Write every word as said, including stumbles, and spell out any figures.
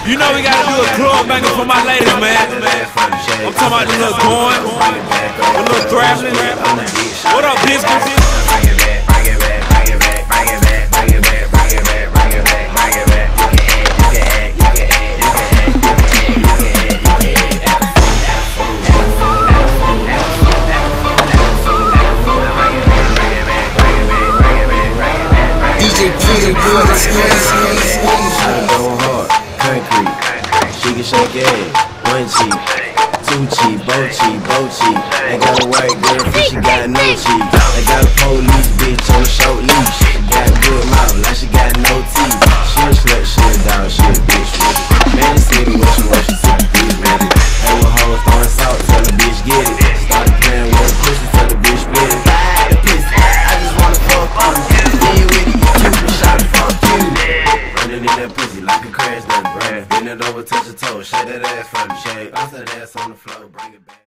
You know we gotta do a club banger for my ladies, man. I'm talking about the little corn, the little thrashing. What up, biscuits? D J Pretty Boy, let's go. Going hard, concrete. She can shake it, one cheek, two cheek, both cheek, both cheek. I got a white girlfriend, she got no cheek. I got a police bitch on a short leash. She got a good mouth, like she got no teeth. She a slut, she a dog, she a bitch with it. Man, the city, what she want, she see the bitch with it. Hey, with hoes throwing salt, tell the bitch get it. Started playing with a pussy, tell the bitch split it. The pussy, I just wanna fuck you. Deal with it, you cute, shot fuck you. Running in that pussy like a crash dummy. Bend it over, touch your toe, shake that ass for me, shake. Bounce that ass on the floor, bring it back.